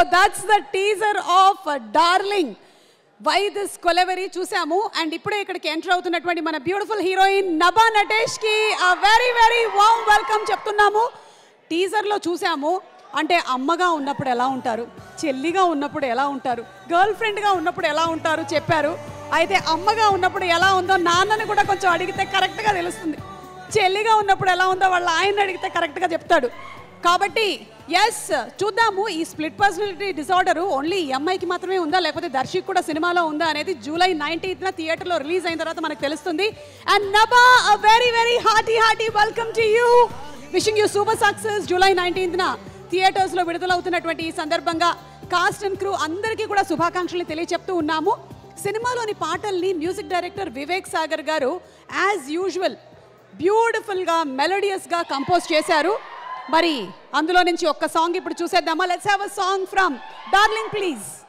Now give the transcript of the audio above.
That's the teaser of Darling why this Kolaveri చూసాము. And ఇప్పుడే ఇక్కడికి ఎంటర్ అవుతున్నటువంటి మన బ్యూటిఫుల్ హీరోయిన్ నభా నటేష్ కి వెరీ వెరీ వామ్ వెల్కమ్ చెప్తున్నాము. టీజర్లో చూసాము, అంటే అమ్మగా ఉన్నప్పుడు ఎలా ఉంటారు, చెల్లిగా ఉన్నప్పుడు ఎలా ఉంటారు, గర్ల్ ఫ్రెండ్గా ఉన్నప్పుడు ఎలా ఉంటారు చెప్పారు. అయితే అమ్మగా ఉన్నప్పుడు ఎలా ఉందో నాన్నని కూడా కొంచెం అడిగితే కరెక్ట్గా తెలుస్తుంది, చెల్లిగా ఉన్నప్పుడు ఎలా ఉందో వాళ్ళ ఆయన అడిగితే కరెక్ట్గా చెప్తాడు. కాబట్టి ఎస్ చూద్దాము, ఈ స్ప్లిట్ పర్సనాలిటీ డిసార్డర్ ఓన్లీ ఈ అమ్మాయికి మాత్రమే ఉందా లేకపోతే దర్శక్ కూడా సినిమాలో ఉందా అనేది జూలై 19న థియేటర్లో రిలీజ్ అయిన తర్వాత మనకు తెలుస్తుంది. And Nabha very very hearty welcome to you, wishing you super success. July 19న థియేటర్స్లో విడుదలవుతున్నటువంటి ఈ సందర్భంగా కాస్ట్ అండ్ క్రూ అందరికీ కూడా శుభాకాంక్షలు తెలియచెప్తూ ఉన్నాము. సినిమాలోని పాటల్ని మ్యూజిక్ డైరెక్టర్ వివేక్ సాగర్ గారు యాజ్ యూజువల్ బ్యూటిఫుల్గా మెలోడియస్గా కంపోజ్ చేశారు. మరి అందులో నుంచి ఒక్క సాంగ్ ఇప్పుడు చూసేద్దామా? Let's have a song from Darling please.